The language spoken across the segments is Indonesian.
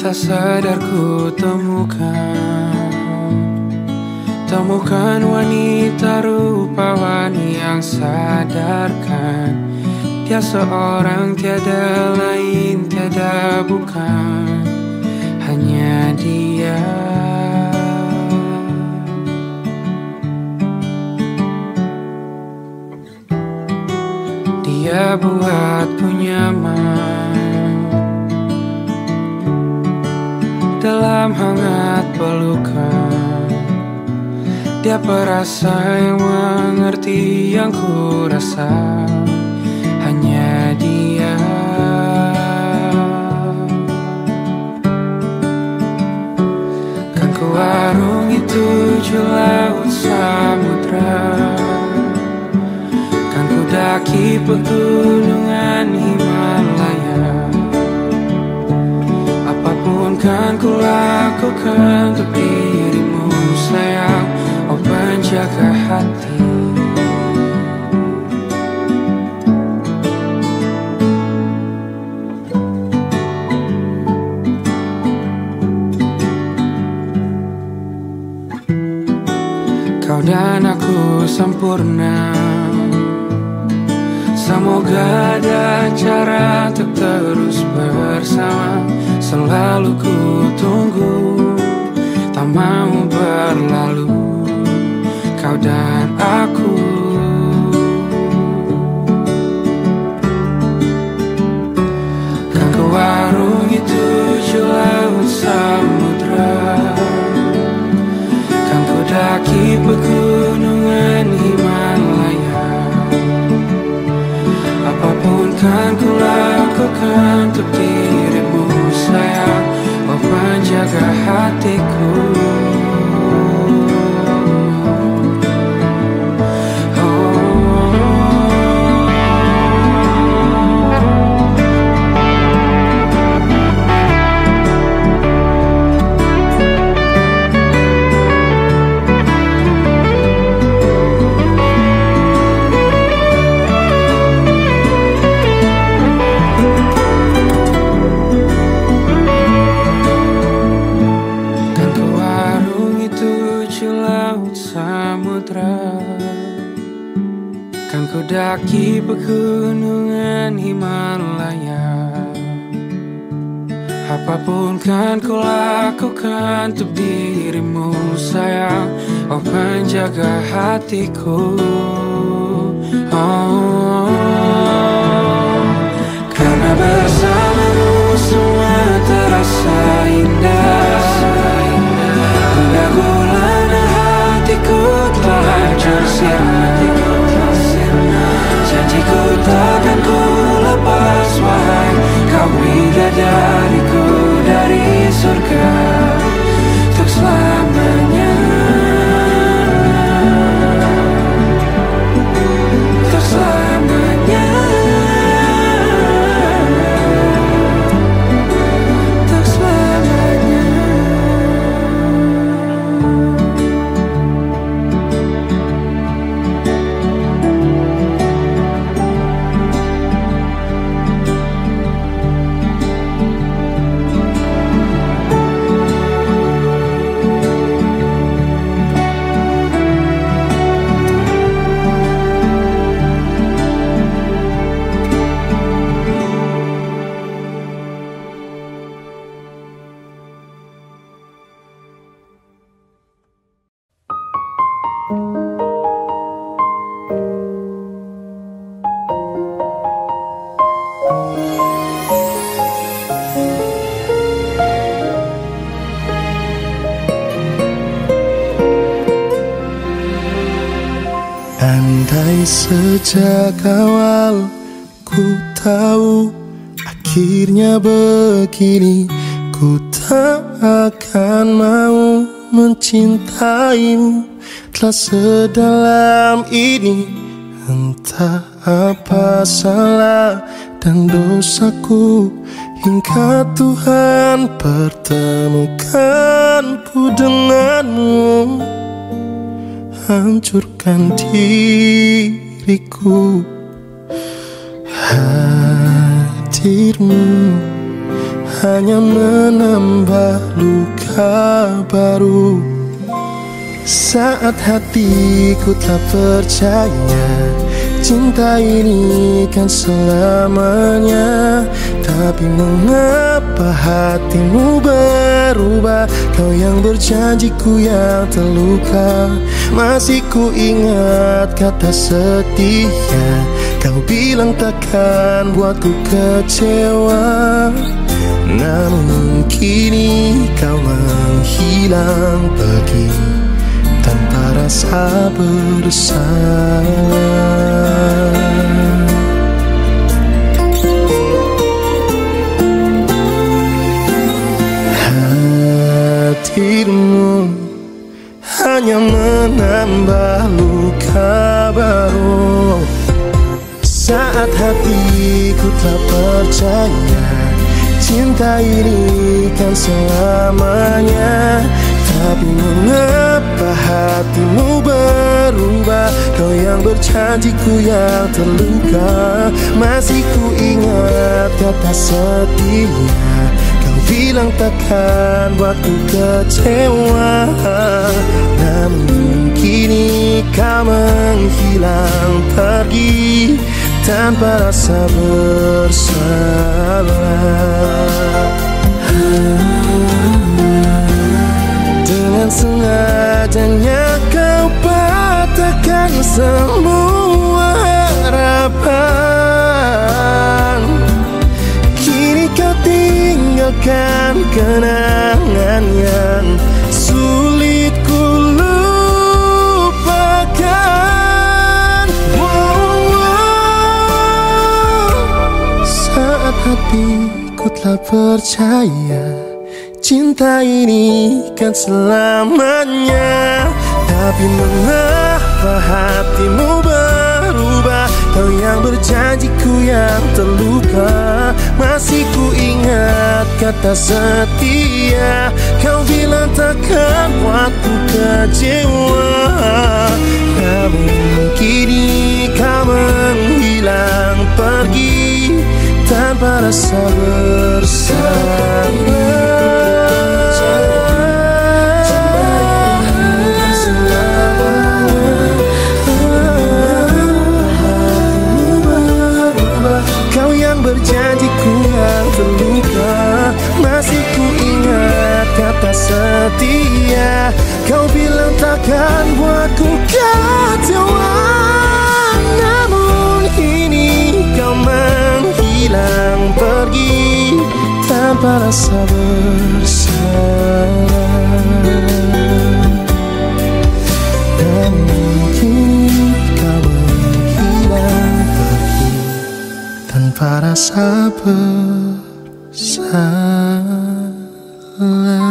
Tak sadar ku temukan wanita rupawan yang sadarkan dia seorang, tiada lain, tiada bukan, hanya dia. Dia buatku nyaman dalam hangat pelukan. Dia perasa yang mengerti yang ku rasa, hanya dia. Kan ku arungi tujuh laut samudra, kan ku daki pegunungan Himalaya. Apapun kan ku lakukan untuk dirimu sayang, oh penjaga hati. Kau dan aku sempurna, semoga ada cara untuk terus bersama. Selalu ku tunggu, tak mau berlalu, kau dan aku. Kan ku arungi tujuh laut samudra, kan ku daki pegunungan Himalaya. Apapun kan ku lakukan untuk dirimu sayang, oh penjaga hatiku. Kan ku daki pegunungan Himalaya. Apapun kan ku lakukan untuk dirimu sayang, oh penjaga hatiku. Oh, karena bersamamu semua terasa indah. Gundah gulana hatiku telah hancur sirna. Janjiku takkan ku lepas wahai kau bidadariku dari surga untuk selamanya, untuk selamanya, untuk selamanya. Andai sejak awal ku tahu akhirnya begini, ku tak akan mau mencintaimu telah sedalam ini. Entah apa salah dan dosaku hingga Tuhan pertemukanku denganmu. Hancurkan diriku, hadirmu hanya menambah luka baru. Saat hatiku tak percaya cinta ini kan selamanya, tapi mengapa hatimu berubah? Kau yang berjanjiku yang terluka. Masih ku ingat kata setia, kau bilang takkan buatku kecewa. Namun kini kau menghilang pergi tanpa rasa bersalah. Hadirmu hanya menambah luka baru. Saat hatiku tak percaya cinta ini kan selamanya, tapi mengapa hatimu berubah? Kau yang berjanjiku yang terluka. Masih ku ingat kata setia, kau bilang takkan buatku kecewa. Namun kini kau menghilang pergi tanpa rasa bersalah. Dengan sengajanya kau patahkan semua harapan. Kini kau tinggalkan kenangan yang sulit ku lupakan. Saat hatiku telah percaya cinta ini kan selamanya, tapi mengapa hatimu berubah? Kau yang berjanjiku yang terluka. Masih ku ingat kata setia, kau bilang takkan buatku kecewa. Namun kini kau menghilang pergi tanpa rasa bersalah. Berjanjiku yang terluka. Masih ku ingat kata setia, kau bilang takkan buatku kecewa. Namun kini kau menghilang pergi tanpa rasa bersalah. Namun kini kau menghilang pergi tanpa rasa bersalah.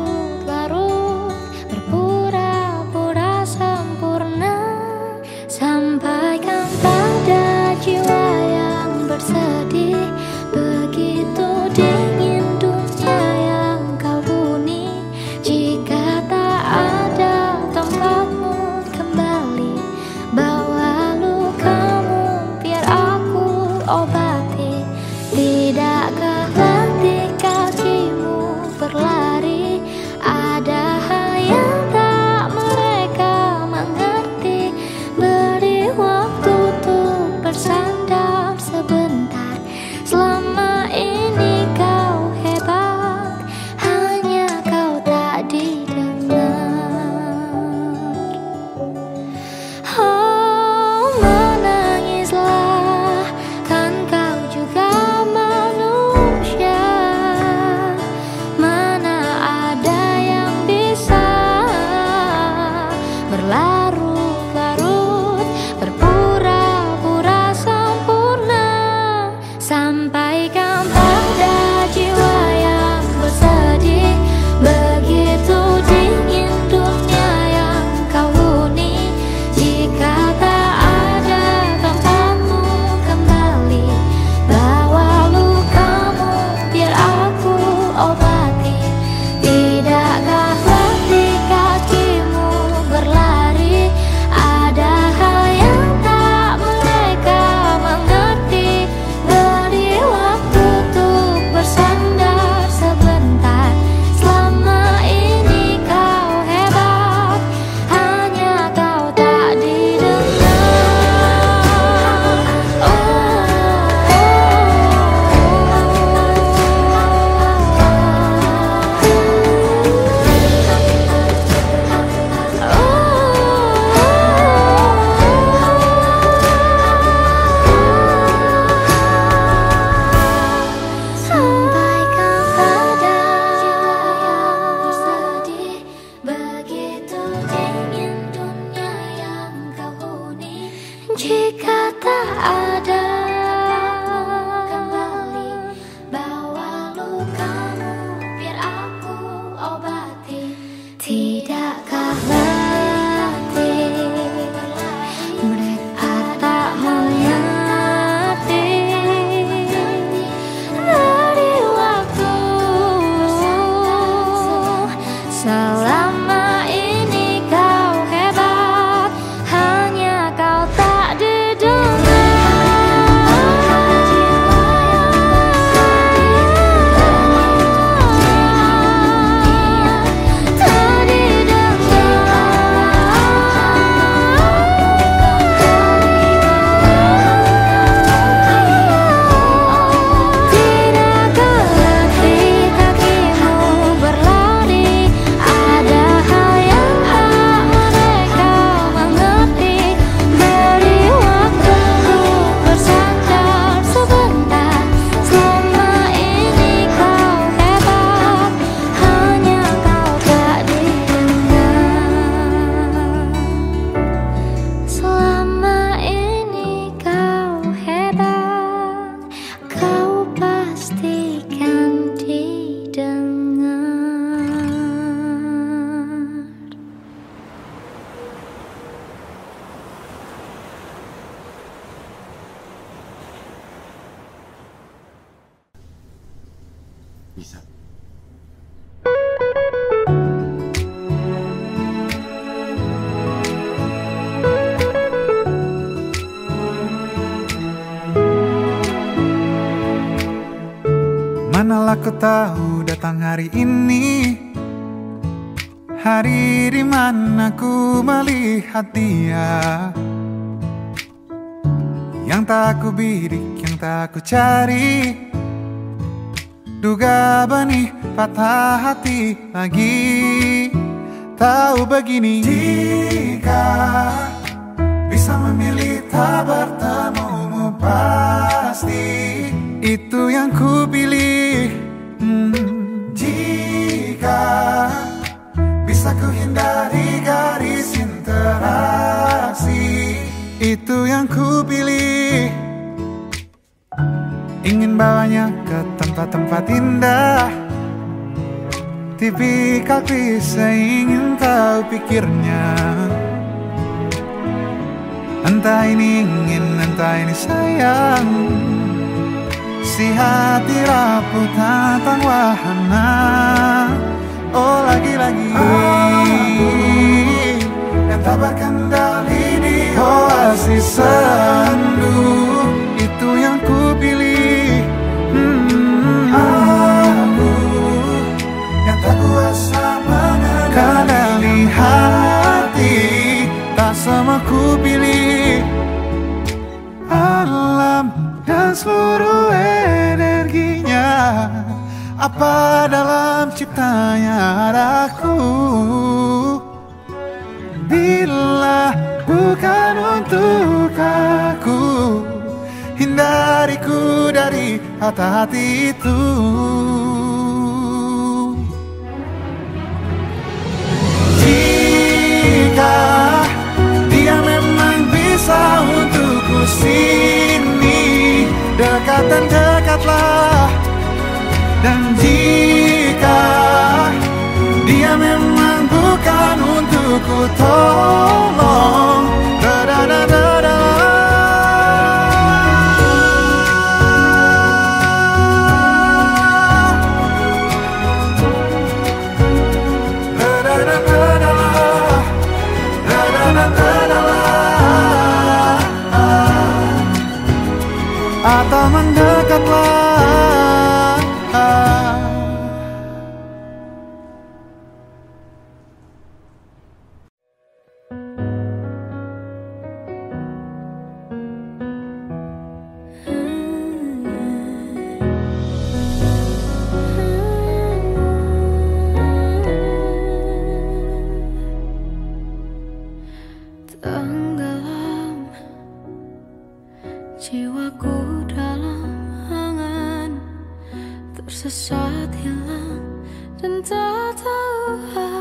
Berlarut-larut berpura-pura sempurna. jika tak ada kembali, bawa lukamu biar aku obati. Tidakkah letih mereka tak mengerti dari waktu selama ini kau hebat, hanya kau tak didengar. Bisa. Manalah kau tahu datang hari ini, hari di mana ku melihat dia, yang tak ku bidik, yang tak ku cari. Duga benih patah hati lagi. Tahu begini, jika bisa memilih tak bertemumu, pasti itu yang ku pilih. Jika bisa ku hindari garis interaksi, itu yang ku pilih. Ingin bawanya ke tempat-tempat indah, tipikal klise ingin tahu pikirnya. Entah ini ingin, entah ini sayang, si hati rapuh tentang wahana. Oh lagi-lagi yang tak berkendali di oasis sendu, itu yang ku pilih. Aku yang tak kuasa mengendali hati, tak sama ku pilih. Alam dan seluruh energinya, apa dalam ciptanya adaku. Bila bukan untuk aku, hindariku dari hati-hati itu. Jika dia memang bisa untukku sini, dekat dan dekatlah. Dan jika dia memang bukan untukku, tolong atau mendekatlah. Tenggelam jiwaku dalam angan, tersesat hilang dan tak tahu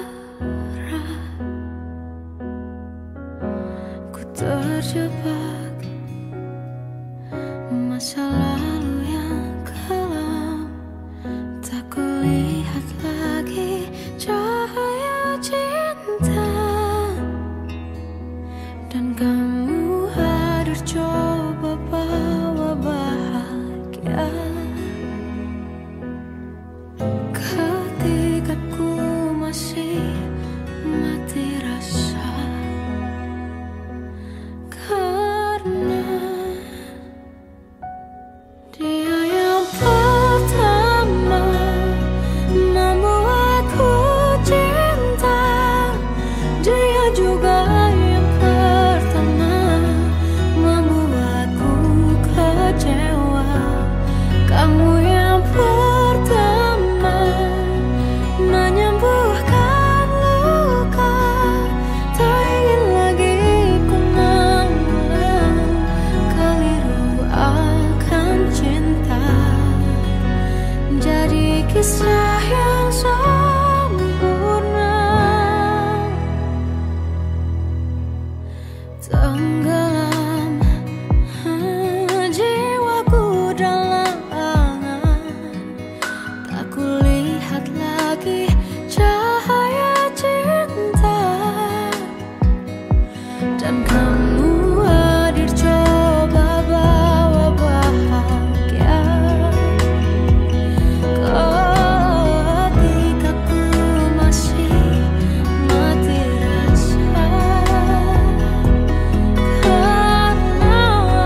arah. Ku terjebak Dan kamu hadir coba bawa bahagia. Ketika ku masih mati rasa, karena dia yang pertama membuatku cinta. Dia juga yang pertama membuatku kecewa. Kamu yang pertama menyembuhkan luka. Tak ingin lagi ku mengulang keliru akan cinta. Jadi kisah yang sempurna, tenggelam jiwaku dalam angan. Tak kulihat lagi cahaya cinta. Dan kamu hadir coba bawa bahagia. Ketika ku masih mati rasa, karena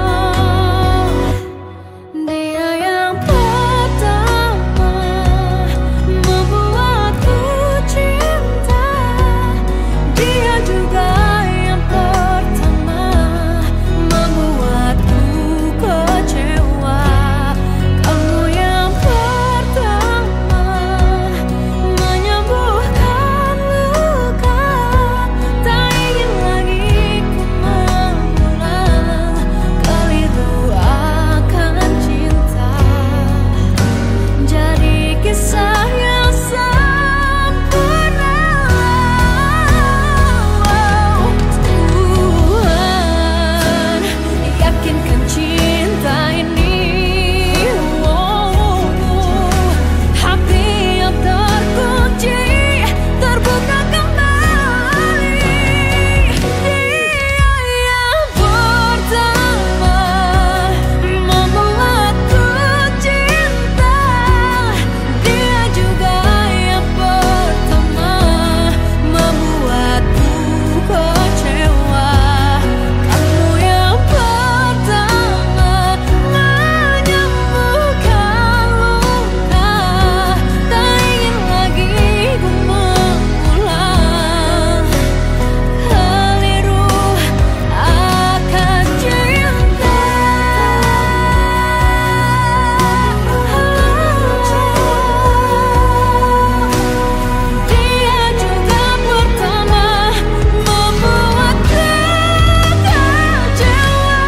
dia yang pertama membuatku cinta. Dia juga yang pertama membuatku kecewa. Kamu yang pertama menyembuhkan luka. Tak ingin lagi ku mengulang keliru akan cinta. Jadi kisah yang sempurna. Tuhan yakinkan cinta ini. Hati yang terkunci terbuka kembali. Dia yang pertama membuatku cinta. Dia juga yang pertama membuatku kecewa. Kamu yang pertama menyembuhkan luka. Tak ingin lagi ku mengulang keliru akan cinta. Dia juga pertama membuatku kecewa.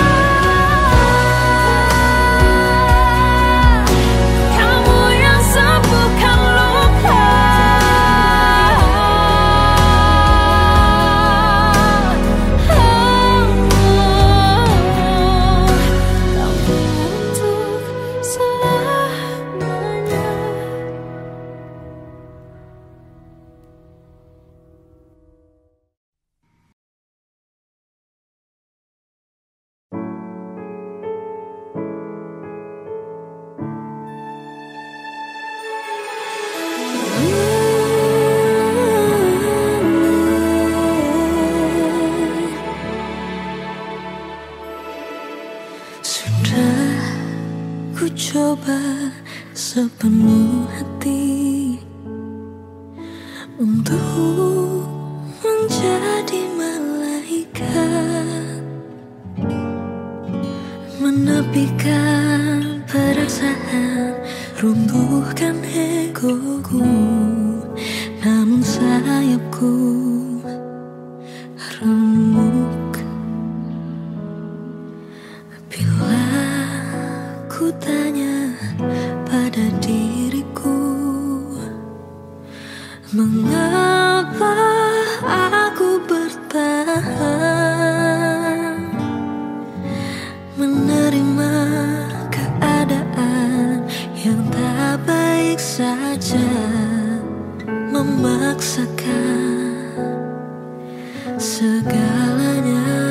Kamu yang sembuhkan luka. Kamu untuk selamanya. Sudah ku coba sepenuh hati untuk menjadi malaikat, menepikan perasaan, runtuhkan egoku. Namun sayapku remuk bila ku tanya pada diriku, mengapa aku bertahan menerima keadaan yang tak baik saja, memaksakan segalanya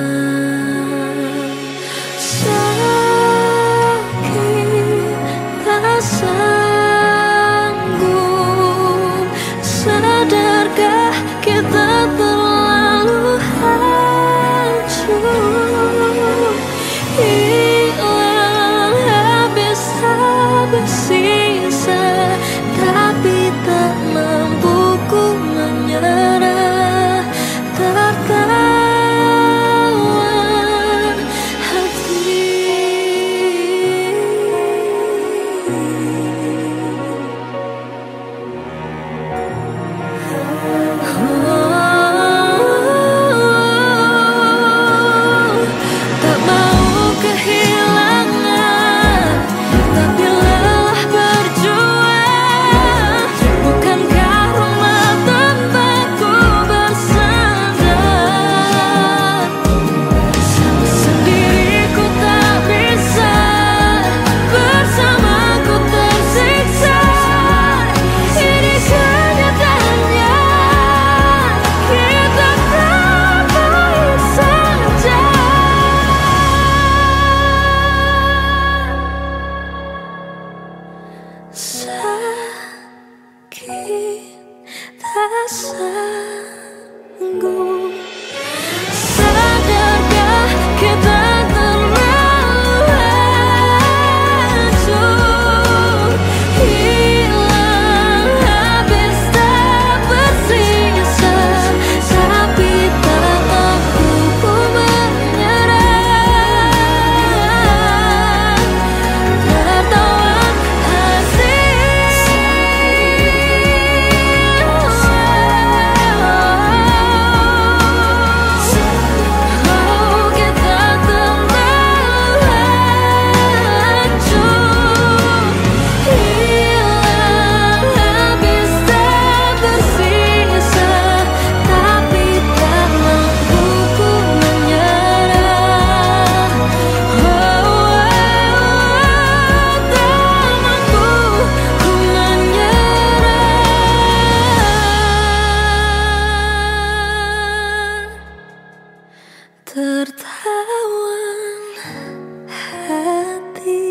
tertawan hati.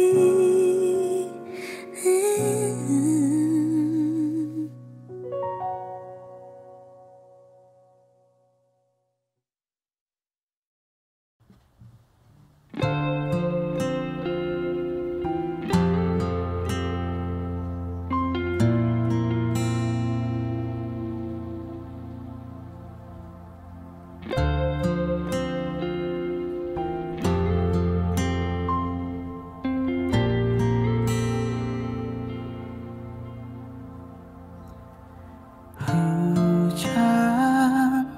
Hujan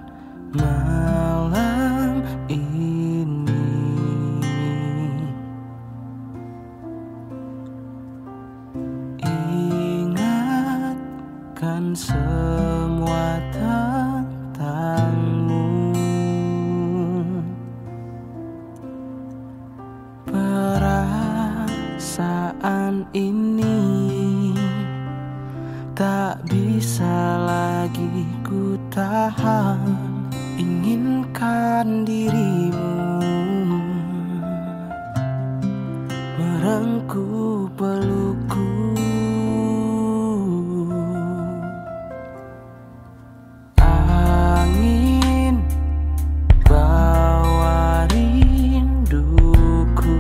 malam ini ingatkan semua tentangmu. Perasaan ini tak bisa lagi ku tahan, inginkan dirimu merengkuh pelukku. Angin bawa rinduku,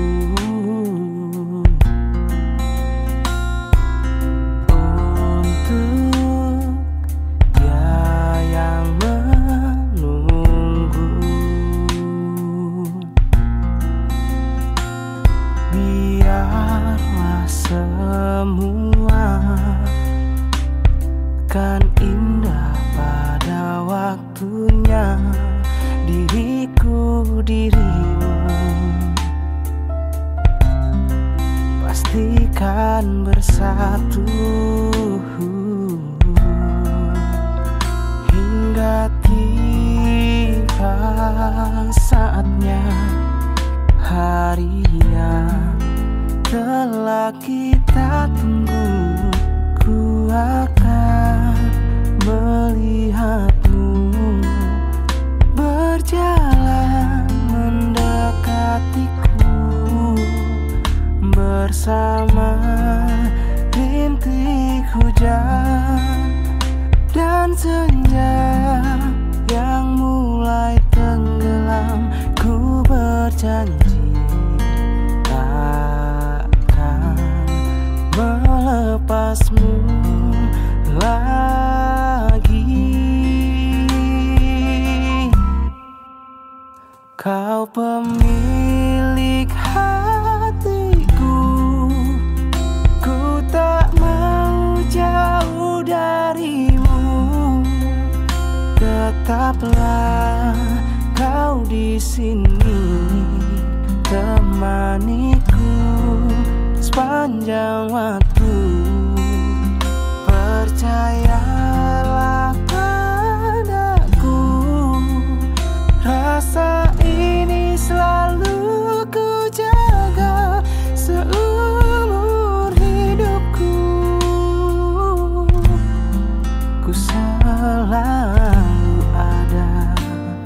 semua kan indah pada waktunya. Diriku, dirimu pastikan bersatu hingga tiba saatnya hari yang telah kita tunggu. Ku akan melihatmu berjalan mendekatiku bersama rintik hujan dan senja yang mulai tenggelam. Ku berjanji melepasmu lagi. Kau pemilik hatiku, ku tak mau jauh darimu. Tetaplah kau di sini, temaniku sepanjang waktu. Percayalah padaku, rasa ini selalu ku jaga seumur hidupku. Ku selalu ada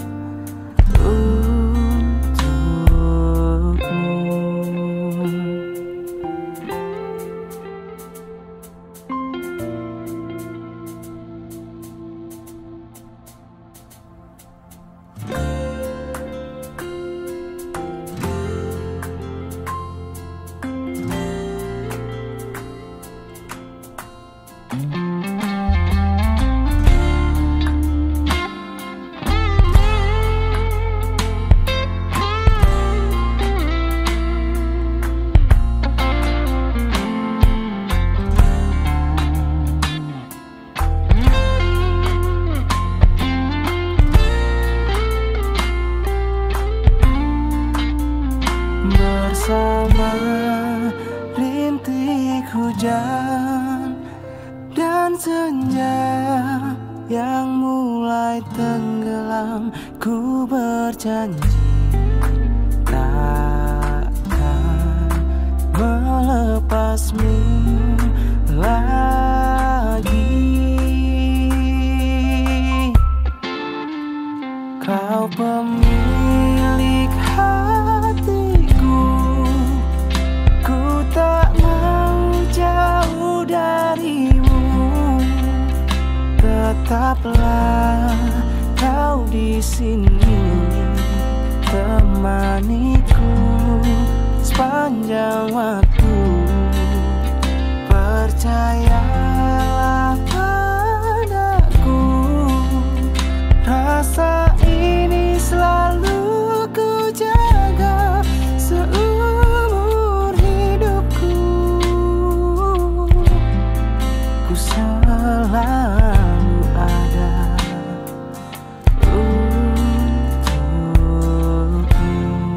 bersama rintik hujan dan senja yang mulai tenggelam. Ku berjanji takkan melepasmu lagi. Kau pemilik Tetaplah kau di sini, temaniku sepanjang waktu. Percayalah padaku, rasa ini selalu ku jaga seumur hidupku. Ku selalu ada untukmu.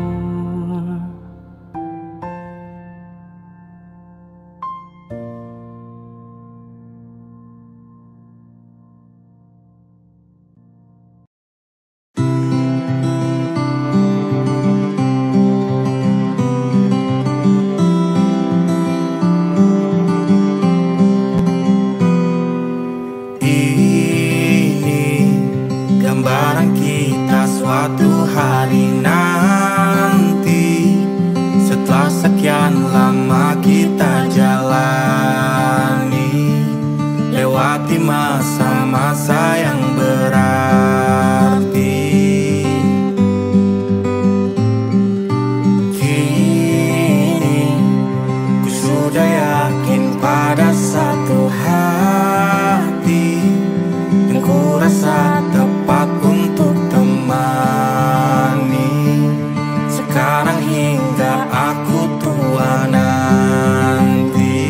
Gambaran kita suatu hari nanti, setelah sekian lama kita jalani, lewati masa-masa yang berarti. Kini ku sudah yakin pada satu hati yang ku rasa tepat untuk temani, sekarang hingga aku tua nanti.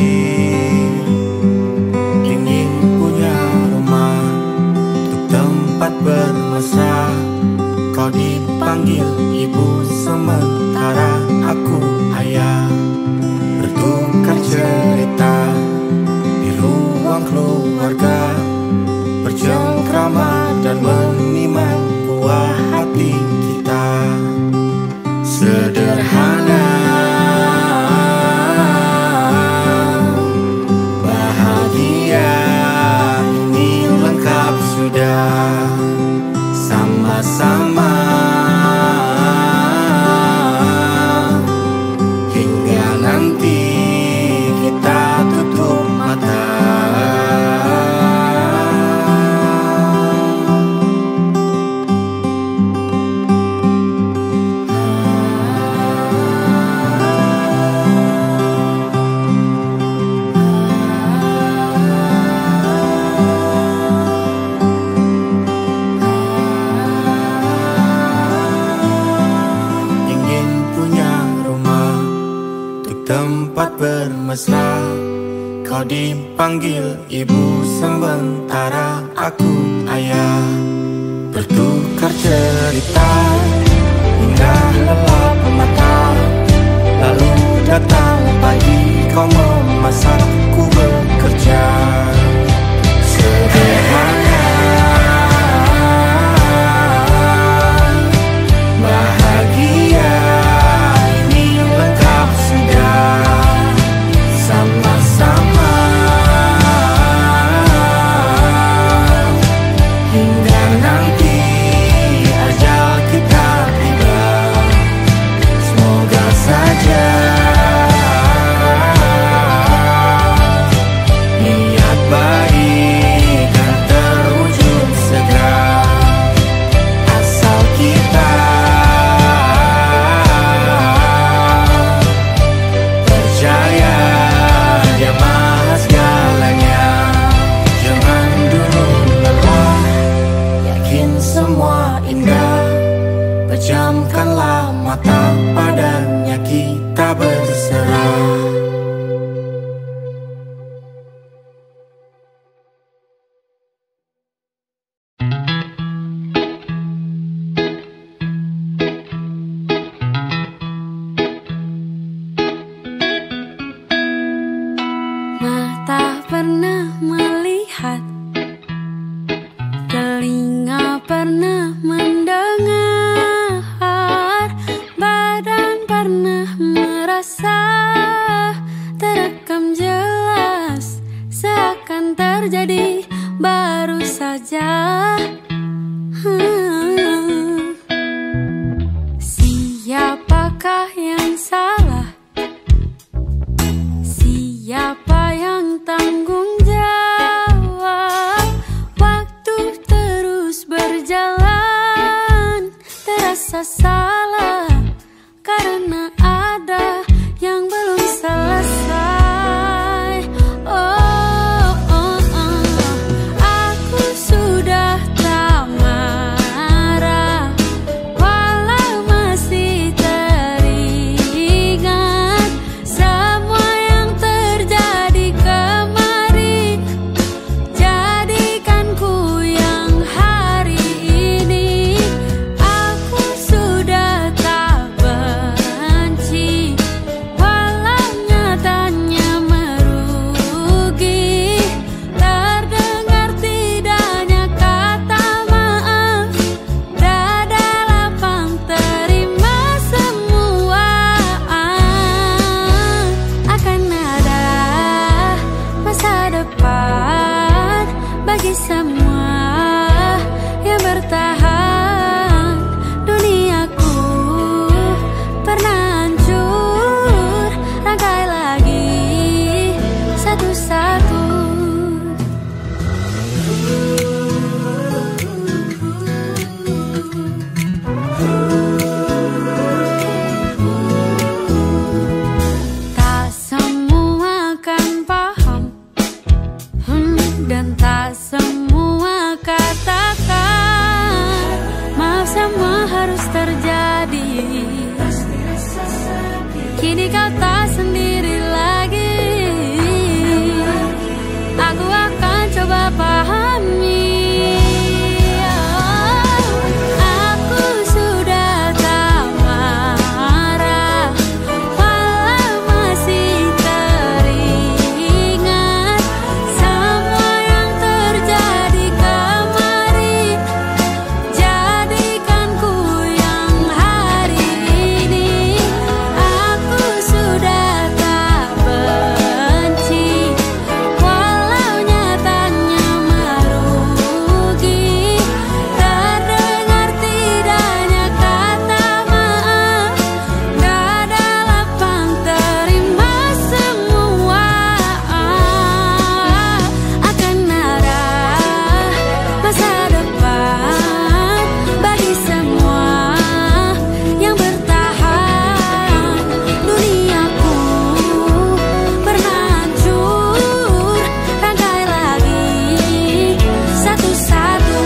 Ingin punya rumah untuk tempat bermesra, kau dipanggil ibu sementara aku ayah. Bertukar cerita di ruang keluarga, bercengkrama dan menimang buah hati kita. Sederhana, bahagia, ini lengkap sudah. Sama-sama hingga nanti kita tutup mata. Tempat bermesra, kau dipanggil ibu sementara aku ayah. Bertukar cerita hingga lelap mata, lalu datang pagi kau memasak, ku bekerja. Sederhana, bahagia, ini lengkap sudah. Sama-sama hingga nanti ajal kita tiba. Semoga saja niat baik dan terwujud segera, asal kita percaya Dia Maha segalanya. Jangan dulu lelah, yakin semua indah. Pejamkanlah mata, padanya kita berserah. Mata pernah melihat, telinga pernah mendengar, badan pernah merasa. salah, karena ada yang belum selesai. Oh, oh, oh. Aku sudah tak marah, walau masih teringat semua yang terjadi kemarin. Jadikan ku yang hari ini. Aku sudah tak benci, walau nyatanya merugi. Terdengar tidaknya kata maaf, dada lapang terima semua. Akan ada masa depan bagi semua yang bertahan. Duniaku pernah hancur, rangkai lagi satu-satu. Tak semua kan paham, dan tak semua katakan maaf, semua harus terjadi. Kini kau tak sendiri lagi. Aku akan coba pahami. Aku sudah tak marah, walau masih teringat semua yang terjadi kemarin. Jadikan ku yang hari ini. Aku sudah tak benci, walau nyatanya merugi. Terdengar tidaknya kata maaf, dada lapang terima semua. Akan ada masa depan bagi semua yang bertahan. Duniaku pernah hancur, rangkai lagi satu-satu.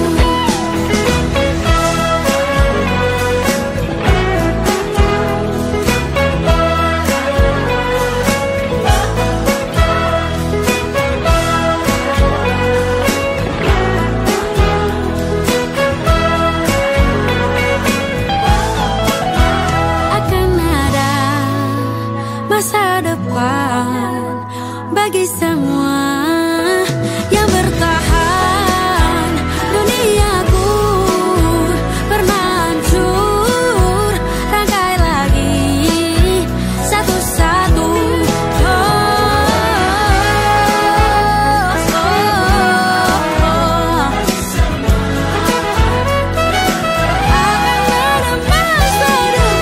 Akan ada masa depan bagi semua yang bertahan. Duniaku pernah hancur, rangkai lagi satu-satu. Oh, oh, oh. Akan ada masa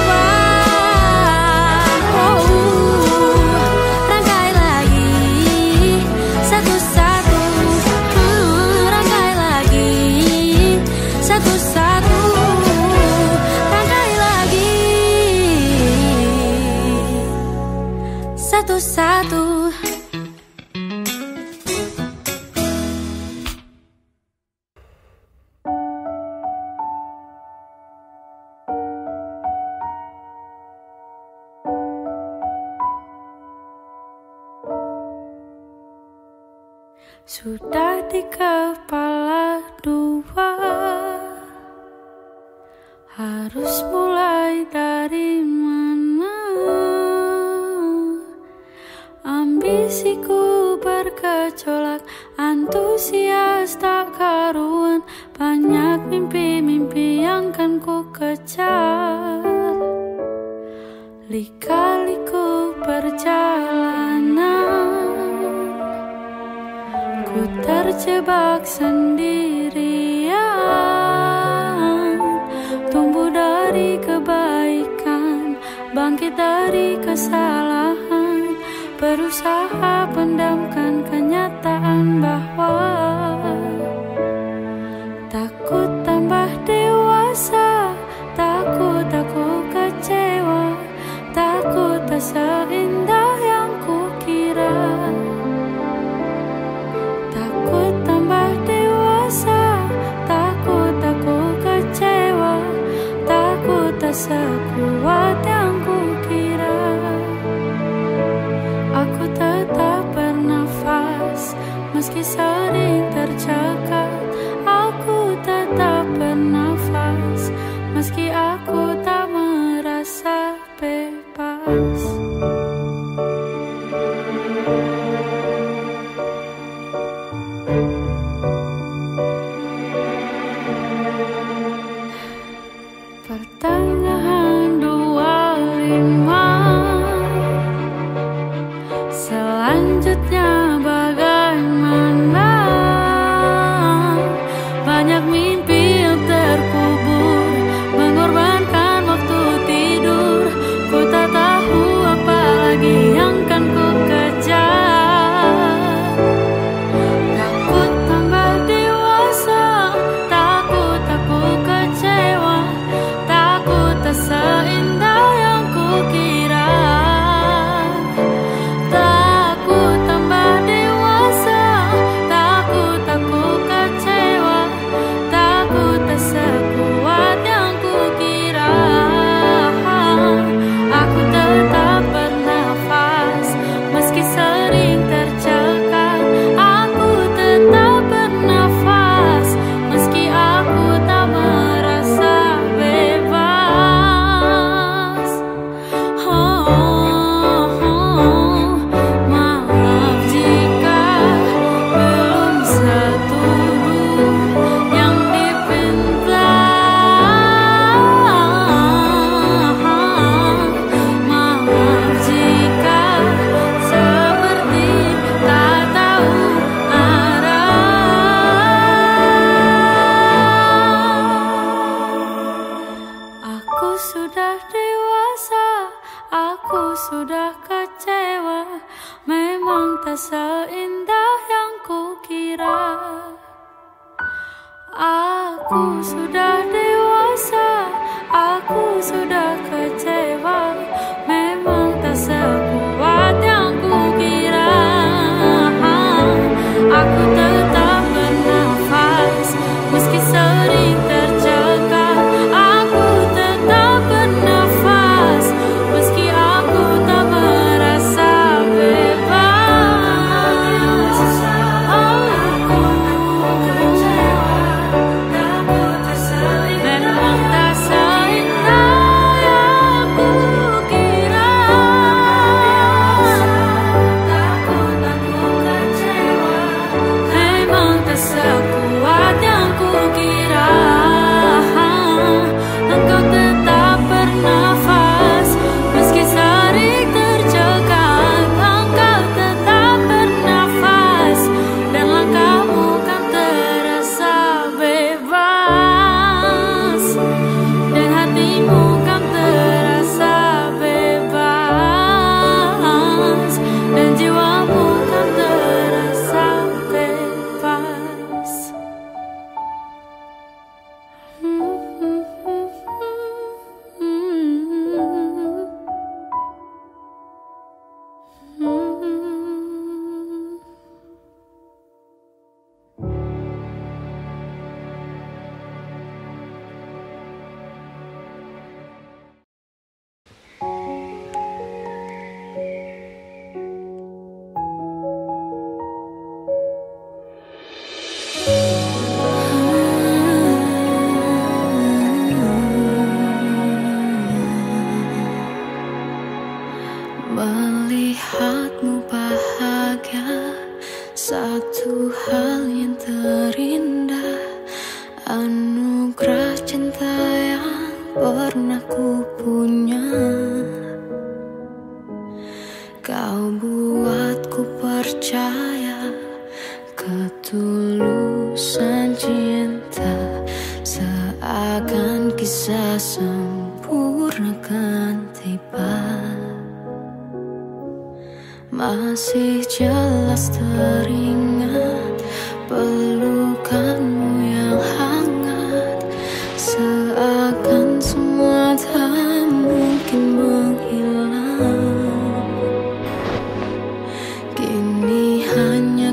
depan. Oh, rangkai lagi satu-satu. Rangkai lagi satu-satu. Rangkai lagi satu-satu. Sudah di kepala dua, harus mulai dari mana? Ambisiku bergejolak, antusias tak karuan. Banyak mimpi-mimpi yang kan ku kejar. Lika-liku perjalanan, ku terjebak sendirian. Tumbuh dari kebaikan, bangkit dari kesalahan. Berusaha pendamkan kenyataan bahwa takut tambah dewasa, takut sekuat yang kukira. Aku tetap bernafas meski sering tercekat. Aku tetap bernafas meski aku tak merasa bebas. Pertengahan 25, selanjutnya bagaimana? Banyak mimpi yang terkubur, mengorbankan waktu tidur. Ku tak tahu apa lagi yang kan ku kejar. Takut tambah dewasa, takut aku kecewa, takut tak seindah yang kukira. Takut tambah dewasa, takut aku kecewa, takut tak sekuat yang kukira. Aku tetap bernafas meski sering tercekat. Aku tetap bernafas meski aku tak merasa bebas. Maaf jika belum setuju yang dipinta. Maaf jika seperti tak tahu arah. Aku sudah dewasa, aku sudah kecewa, memang tak seindah yang kukira. Aku sudah dewasa, aku sudah kecewa, memang tak sekuat yang kukira. Aku tetap bernafas meski sering tercekat. Aku tetap bernafas meski aku tak merasa bebas. Aku kecewa, takut tak seindah, memang tak seindah yang kukira. Takut aku kecewa, memang tak sekuat yang kukira. Engkau tetap bernafas meski sering tercekat. Engkau tetap bernafas dan langkahmu kan terasa bebas, dan hatimu kan terasa bebas, dan jiwamu kan terasa bebas. Melihatmu bahagia, satu hal yang terindah, anugerah cinta yang pernah ku punya. Kau buatku percaya ketulusan cinta, seakan kisah sempurna kan tiba. Masih jelas teringat pelukanmu yang hangat, seakan semua tak mungkin menghilang. Kini hanya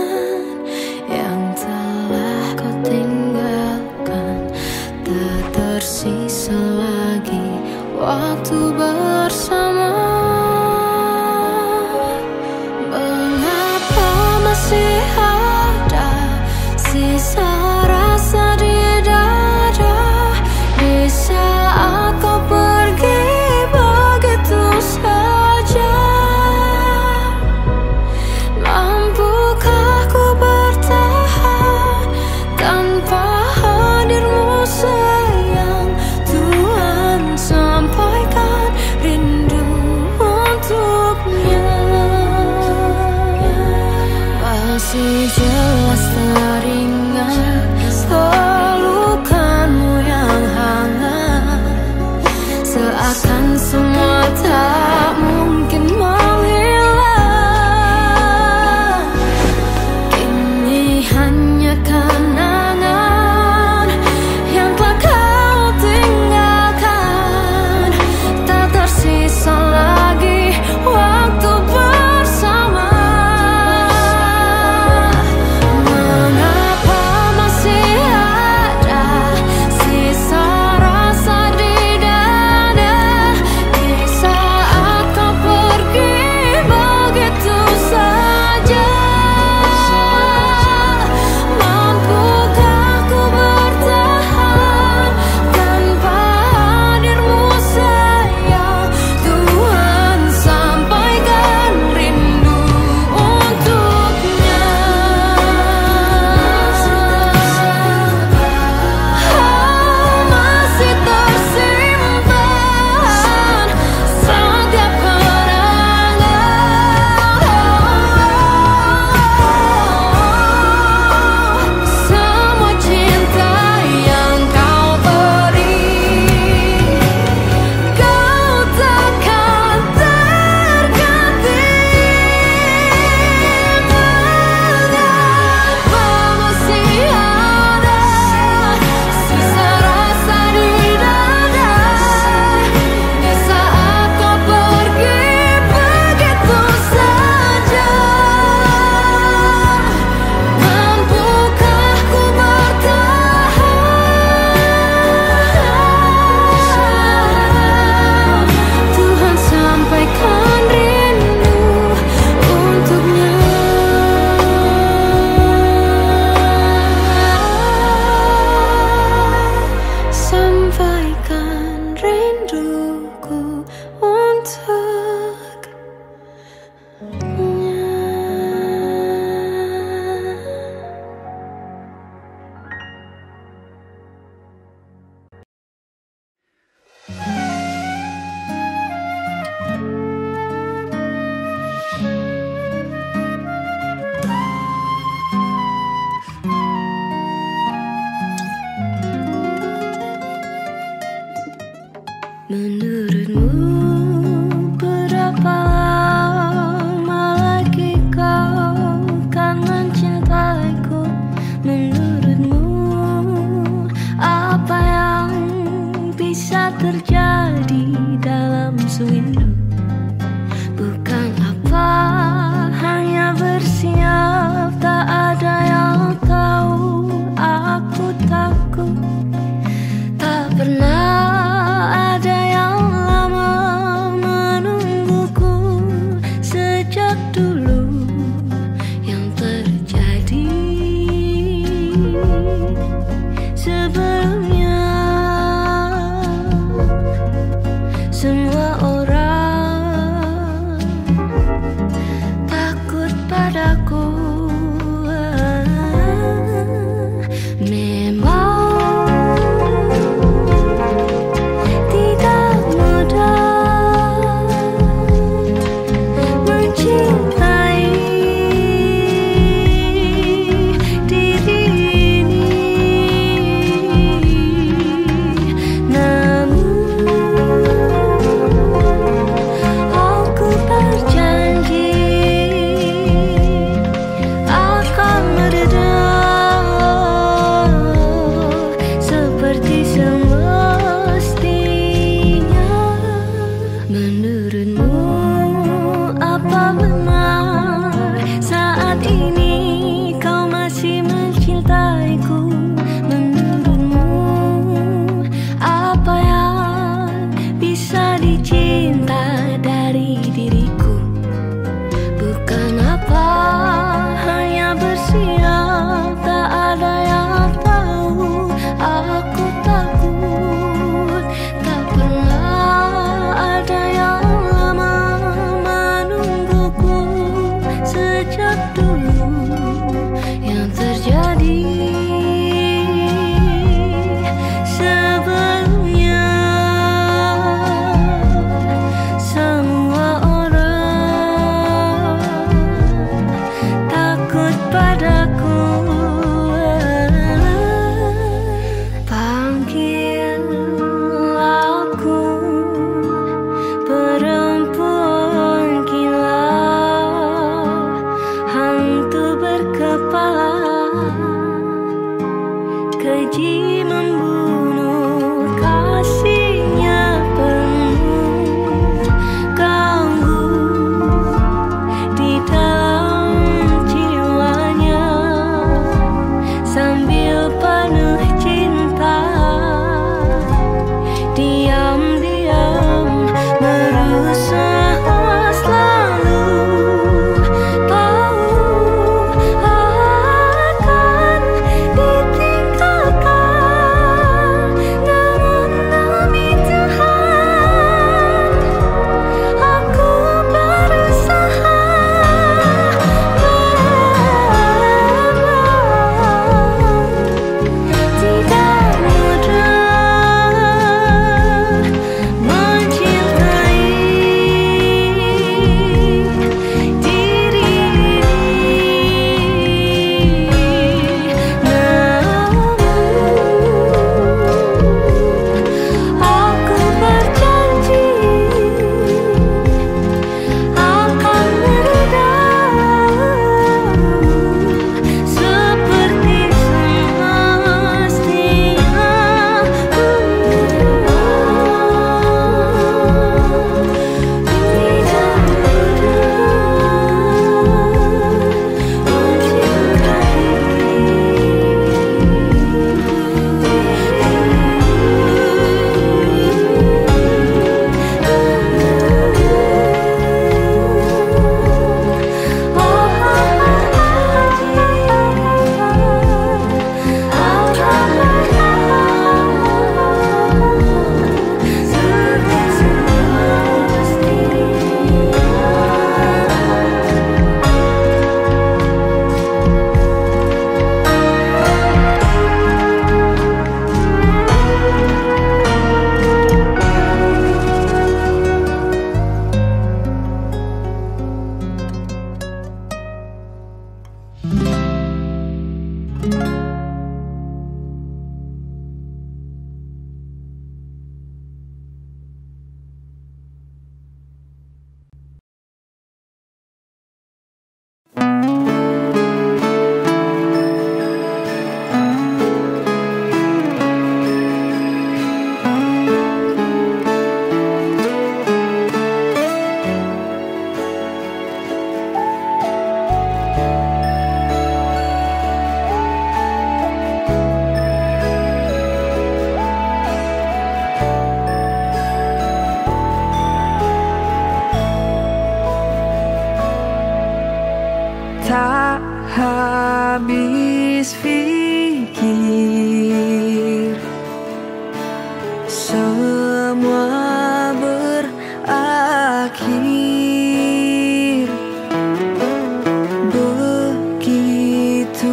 kenangan yang telah kau tinggalkan, tak tersisa lagi waktu bersama. Mengapa masih ada sisa rasa di dada di saat kau pergi begitu saja? Mampukah ku bertahan tanpa hadirmu sayang? Tuhan, sampaikan rindu untuknya. Masih jelas teringat pelukanmu yang hangat, seakan semua tak mungkin menghilang. Kini hanya kenangan yang telah kau tinggalkan, tak tersisa lagi waktu bersama. Mengapa masih ada sisa rasa di dada di saat kau pergi begitu saja? Mampukah ku bertahan tanpa hadirmu sayang? Tuhan, sampaikan rindu untuknya. Masih tersimpan setiap kenangan, semua cinta yang kau beri. Kau takkan terganti. Mengapa masih ada sisa rasa di dada di saat kau pergi begitu saja? Mampukah ku bertahan? Tuhan, sampaikan rindu untuknya. Sampaikan rinduku untuknya. Menurutmu berapa lama lagi kau kan mencintaiku? Menurutmu apa yang bisa terjadi dalam sewindu? Bukan apa hanya bersiap, tak ada yang tahu. Aku takut tak pernah ada yang lama menungguku sejak dulu. Yang terjadi sebelumnya, semua orang habis pikir, semua berakhir begitu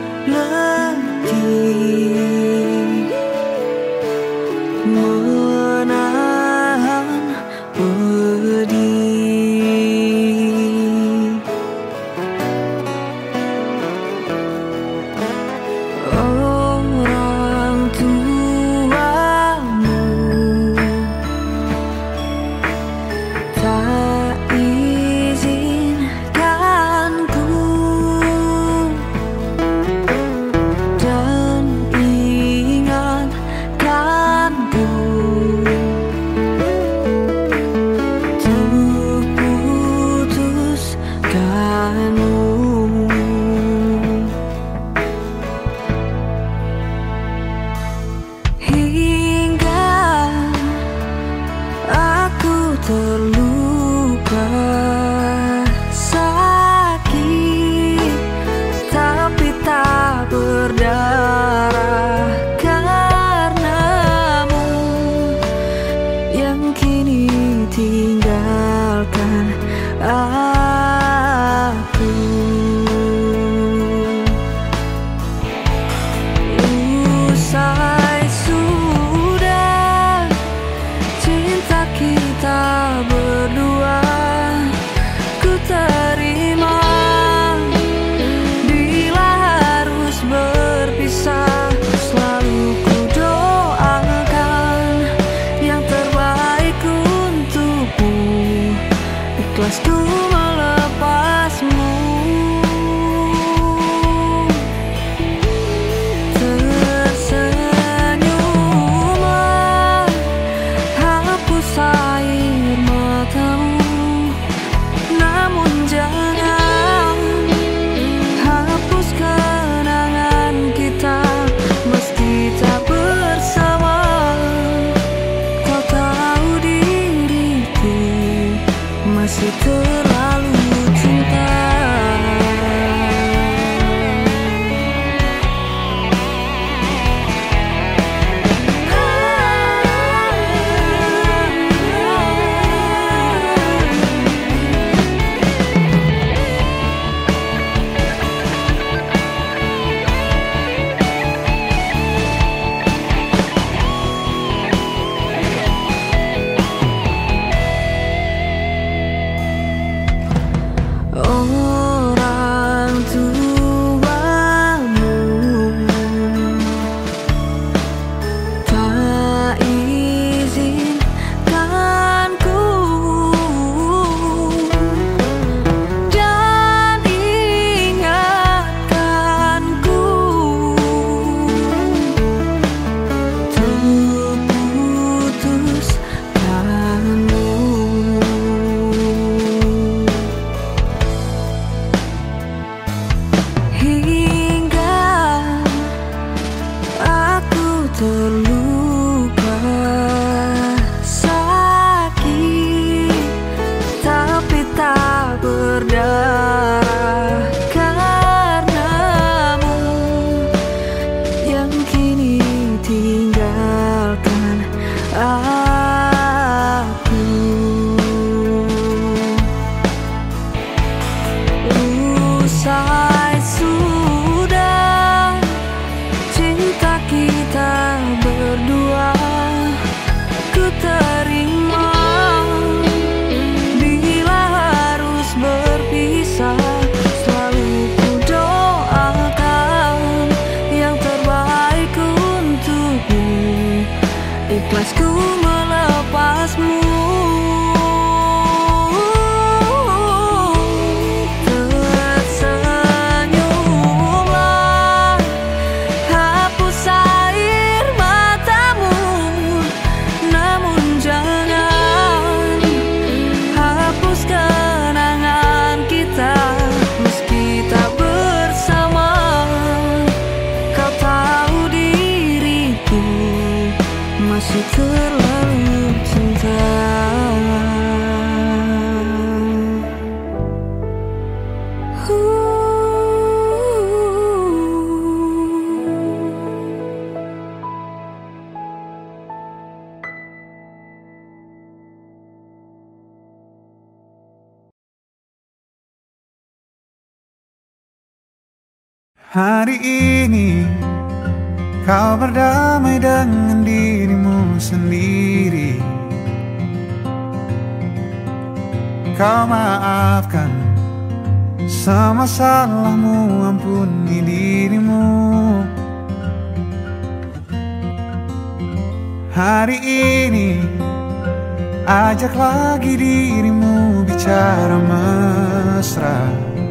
letih menahan pedih. Orang tuamu tak izinkanku dan ingatkanku untuk putuskanmu. Hingga aku terluka sakit, tapi tak berdarah karenamu yang kini tinggalkan aku. Usai sudah cinta kita berdua, ku terima bila harus berpisah. Selalu ku doakan yang terbaik untukmu, ikhlas ku melepasmu. Tersenyumlah, hapus air matamu, namun jangan hapus kenangan kita meski tak bersama. Kau tahu diriku masih terlalu cinta. Orang tuamu tak izinkanku dan ingatkanku untuk putuskanmu. Hingga aku terluka sakit, tapi tak berdarah karenamu yang kini tinggalkan aku. Usai sudah cinta kita berdua, ku terima bila harus berpisah. Selalu ku doakan yang terbaik untukmu, ikhlas ku melepasmu. Tersenyumlah, hapus air matamu, namun jangan hapus kenangan kita meski tak bersama. Kau tahu diriku masih terlalu cinta. Hari ini kau berdamai dengan dirimu sendiri. Kau maafkan semua salahmu, ampuni dirimu. Hari ini ajak lagi dirimu bicara mesra.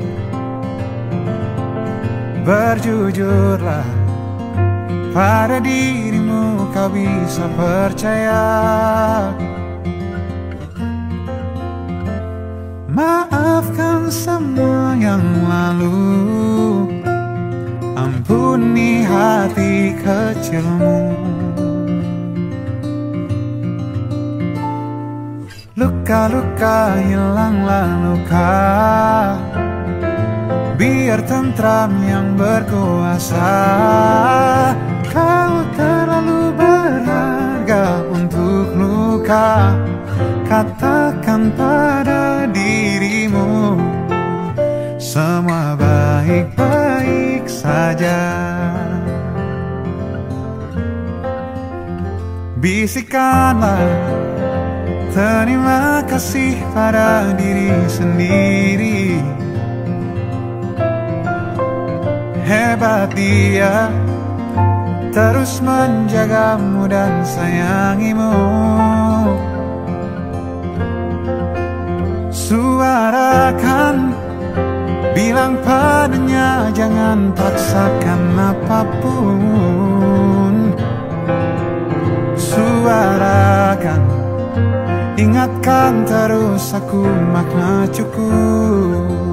Berjujurlah pada dirimu, kau bisa percaya. Maafkan semua yang lalu, ampuni hati kecilmu. Luka-luka hilanglah luka, biar tentram yang berkuasa. Kau terlalu berharga untuk luka. Katakan pada dirimu, semua baik-baik saja. Bisikanlah terima kasih pada diri sendiri. Hebat dia, terus menjagamu dan sayangimu. Suarakan, bilang padanya jangan paksakan apapun. Suarakan, ingatkan terus aku makna cukup.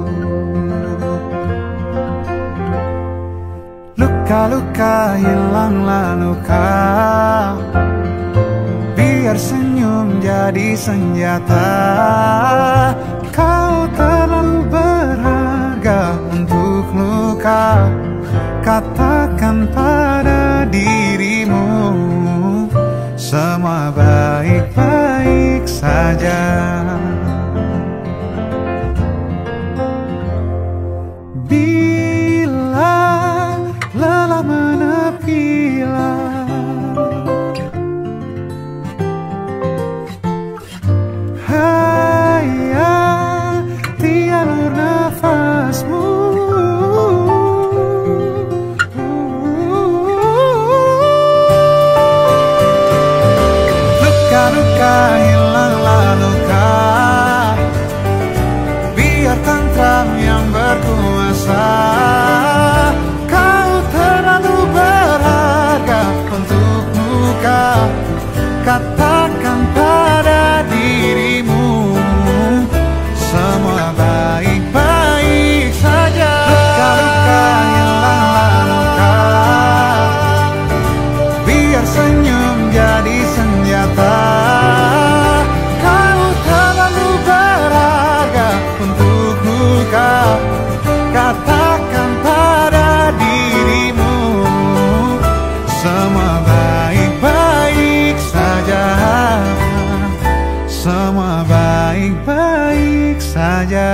Luka-luka hilanglah luka, biar senyum jadi senjata. Kau terlalu berharga untuk luka. Katakan pada dirimu, semua baik-baik saja. Bila lelah menepilah, hayati alur nafasmu. Luka-luka hilanglah luka, biar tentram yang berkuasa. Kau terlalu berharga untuk luka. Katakan pada dirimu, semua baik-baik saja. Luka-luka hilanglah luka, biar senyum jadi senjata. Kau terlalu berharga untuk luka. Katakan pada dirimu, semua baik-baik saja. Semua baik-baik saja.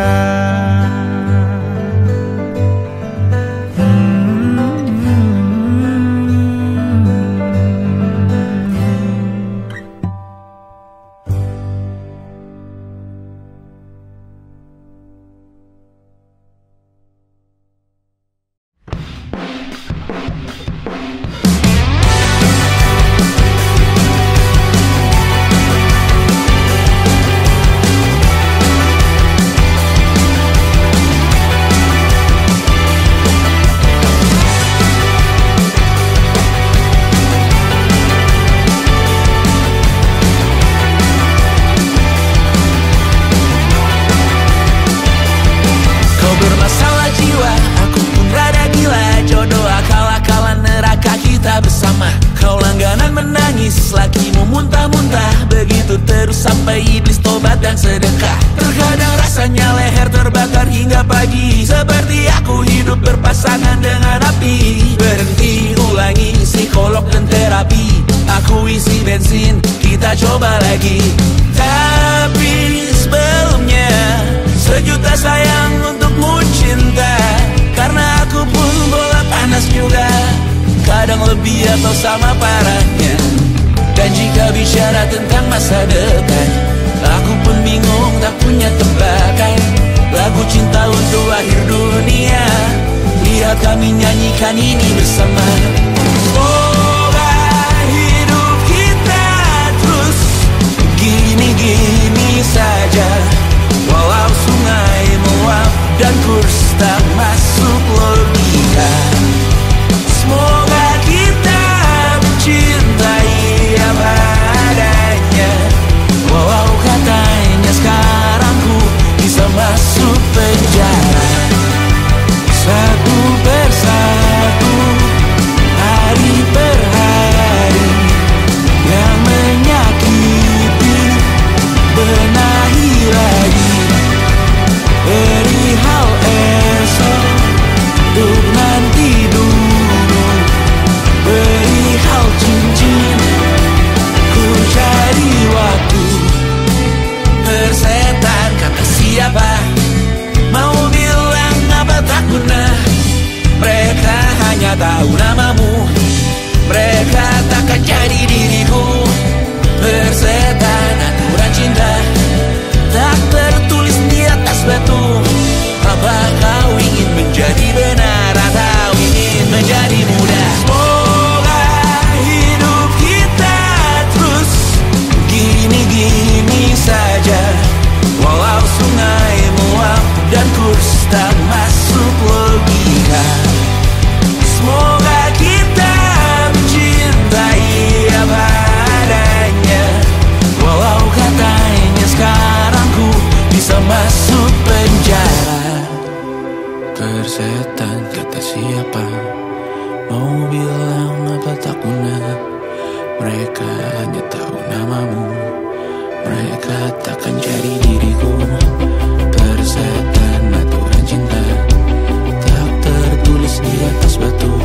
sampai iblis tobat dan sedekah. Terkadang rasanya leher terbakar hingga pagi, seperti aku hidup berpasangan dengan api. Berhenti, ulangi psikolog dan terapi. Aku isi bensin, kita coba lagi. Tapi sebelumnya 1 juta sayang untukmu cinta, karena aku pun bolak panas juga, kadang lebih atau sama parahnya. Dan jika bicara tentang masa depan, aku pun bingung tak punya tebakan. Lagu cinta untuk akhir dunia, lihat kami nyanyikan ini bersama. Semoga hidup kita terus gini-gini saja, walau sungai meluap dan kurs tak masuk logika. Semoga kita mencintai apa adanya, walau katanya sekarang ku bisa masuk penjara. Satu persatu, hari per hari, yang menyakiti, benahi lagi. Perihal esok, untuk nanti dulu. Perihal cincin, ku cari waktu. Persetan kata siapa, mau bilang apa tak guna. Mereka hanya tahu namamu, mereka takkan jadi diriku. Persetan aturan cinta, tak tertulis di atas batu. Apa kau ingin menjadi benar atau ingin menjadi muda? Semoga hidup kita terus gini-gini saja, walau sungai meluap dan kurs tak masuk logika. Semoga kita mencintai apa adanya, walau katanya sekarang ku bisa masuk penjara. Persetan kata siapa, mau bilang apa tak guna. Mereka hanya tahu namamu, mereka takkan jadi diriku. Persetan aturan cinta, tak tertulis di atas batu.